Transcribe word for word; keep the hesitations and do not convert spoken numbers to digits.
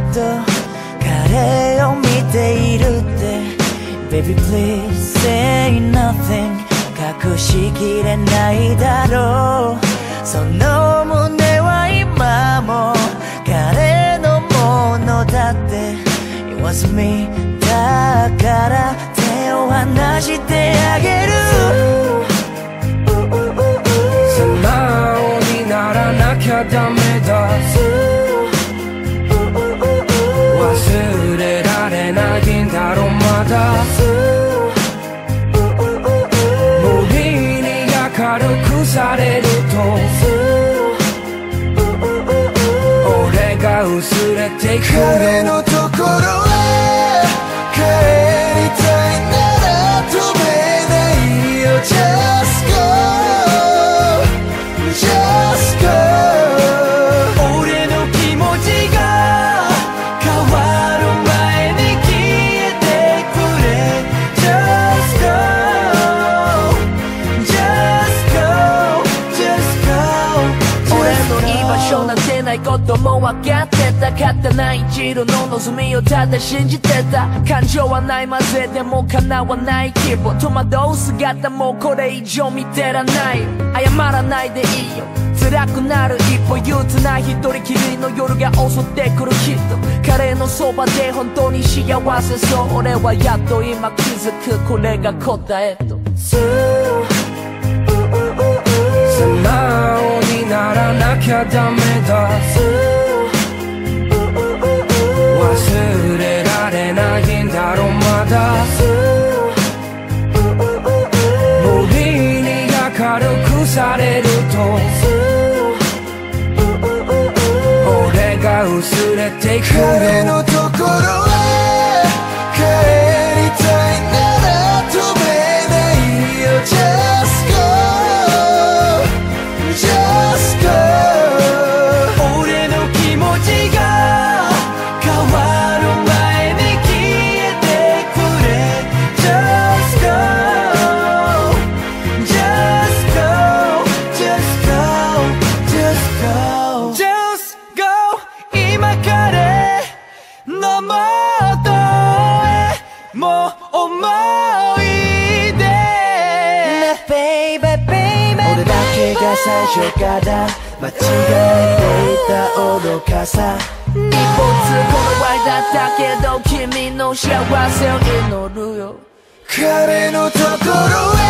と彼を見ているって Baby please say nothing 隠しきれないだろうその胸は今も彼のものだって It was me だから手を離してあげる素直にならなきゃダメだ忘れられないんだろまだ無理に明るくされると俺が薄れていくよ彼のところへ帰りたいなら止めないよ Just go Just go 俺の気持ちが変わる前に消えてくれ Just go Just go Just go 俺の居場所なんてないことも分かってた勝手な一路の望みをただ信じてた感情はないまぜでも叶わない希望戸惑う姿もこれ以上見てらない謝らないでいいよ辛くなる一歩憂鬱な一人きりの夜が襲ってくるきっと彼のそばで本当に幸せそう俺はやっと今気づくこれが答えと素直にならなきゃダメだ忘れられないんだろまだ無理に明るくされると俺が薄れていくよ彼のところへ帰りたいなら止めないよ Just go Just go 俺の気持ちが変わる前に消えてくれ Just go Just go Just go Just go Just go 今彼のもとへもう思い出 Baby baby 俺だけが最初から間違えていた愚かさ一歩ずつこの間だけど君の幸せを祈るよ彼のところへ